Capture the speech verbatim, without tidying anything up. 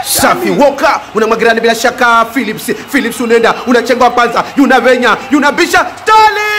Safi Woka unamwagirani bila shaka Philips Philips unaenda unachenga kwanza unavenya unabisha Sterling